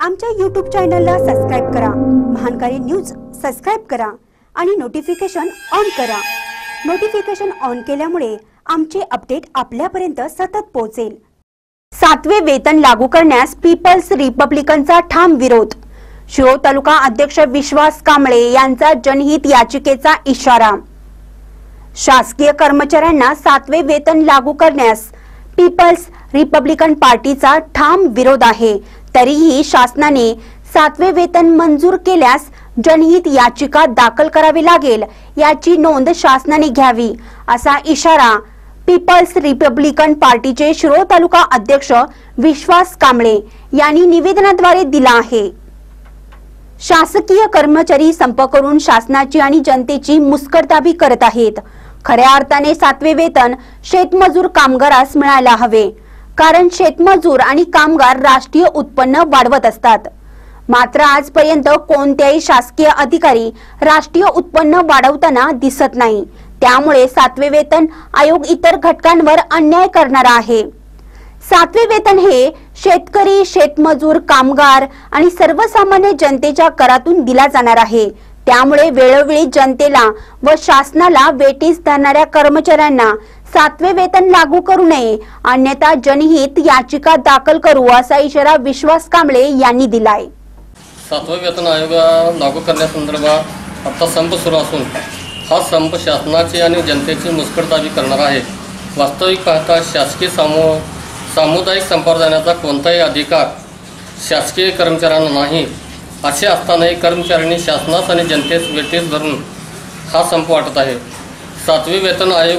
आमच्या YouTube चॅनलला subscribe करा, महानकारी न्यूज सबस्क्राइब करा आणि नोटिफिकेशन ऑन करा। नोटिफिकेशन ऑन केल्यामुळे आमचे अपडेट आपल्यापर्यंत सतत पोहोचेल। 7वे वेतन लागू करण्यास पीपल्स रिपब्लिकनचा ठाम विरोध। शिरोळ तालुका अध्यक्ष विश्वास कांबळे यांचा जनहित याचिकेचा इशारा। शासकीय कर्मचाऱ्यांना 7वे वेतन लागू करण्यास पीपल्स रिपब्लिकन पार्टीचा ठाम विरोध आहे। तरीही शासनाने 7वे वेतन मंजूर केल्यास जनहित याचिका दाखल करावी लागेल याची नोंद शासनाने घ्यावी, असा इशारा पीपल्स रिपब्लिकन पार्टीचे शिरोळ तालुका अध्यक्ष विश्वास कांबळे यांनी निवेदनाद्वारे दिला आहे। शासकीय कर्मचारी संप करून शासनाची आणि जनतेची मुस्कटदाबी करत आहेत। खऱ्या अर्थाने 7वे वेतन शेतमजूर कामगारास मिळायला हवे, कारण शेतमजूर आणि कामगार राष्ट्रीय उत्पन्न वाढवत असतात। मात्र आजपर्यंत कोणत्याही शासकीय अधिकारी राष्ट्रीय उत्पन्न वाढवताना दिसत नाही। त्यामुळे 7वे वेतन आयोग इतर घटकांवर अन्याय करणारा आहे। 7वे वेतन हे शेतकरी, शेतमजूर, कामगार आणि सर्वसामान्य जनतेच्या करातून दिला जाणार आहे। त्यामुळे वेळोवेळी जनतेला व शासनाला वेठीस धरणाऱ्या कर्मचाऱ्यांना 7वे वेतन लागू करू नये, अन्यथा जनहित याचिका दाखल करू, असा इशारा विश्वास कांबळे यांनी दिलाय। 7वे वेतन आयोग लागू करण्यासंदर्भात आता संप सुरू असून हा संप शासनाची आणि जनतेची मुस्कटदाबी करणार आहे। वास्तविक पाहता शासकीय सामुदायिक संपावर जाण्याचा कोणताही अधिकार शासकीय कर्मचाऱ्यांना नाही। असे असतानाही कर्मचाऱ्यांनी शासनास आणि जनतेस वेठीस धरून हा संप वाटत आहे। 7वे वेतन आयोग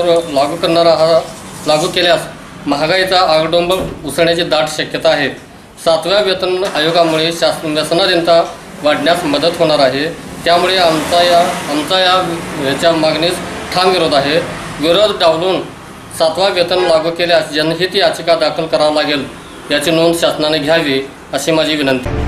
लागू केल्यास महागाईचा आगडोंब उसळण्याची दाट शक्यता आहे। 7व्या वेतन आयोगामुळे व्यसनाधीनता वाढण्यास मदत होणार आहे। त्यामुळे आमचा याच्या मागणीस ठाम विरोध आहे। विरोध डावलून 7वा वेतन लागू केल्यास जनहित याचिका दाखल करावी लागेल याची नोंद शासनाने घ्यावी, अशी माझी विनंती।